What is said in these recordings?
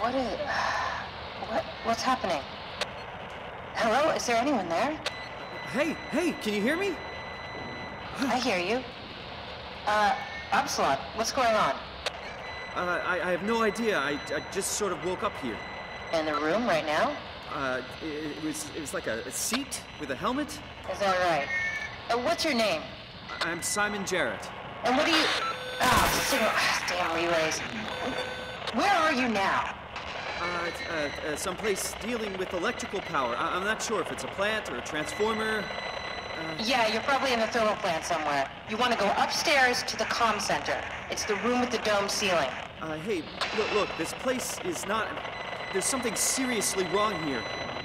What is... What's happening? Hello? Is there anyone there? Hey, can you hear me? I hear you. Upsilon, what's going on? I have no idea. I just sort of woke up here. In the room right now? It was like a seat with a helmet. Is that right? What's your name? I'm Simon Jarrett. And what do you... signal... damn relays. Where are you now? Someplace dealing with electrical power. I'm not sure if it's a plant or a transformer. Yeah, you're probably in the thermal plant somewhere. You want to go upstairs to the comm center. It's the room with the dome ceiling. Hey, look, this place is not... There's something seriously wrong here.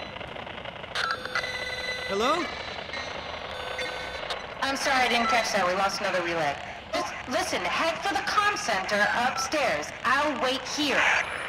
Hello? I'm sorry, I didn't catch that. We lost another relay. Just listen, head for the comm center upstairs. I'll wait here.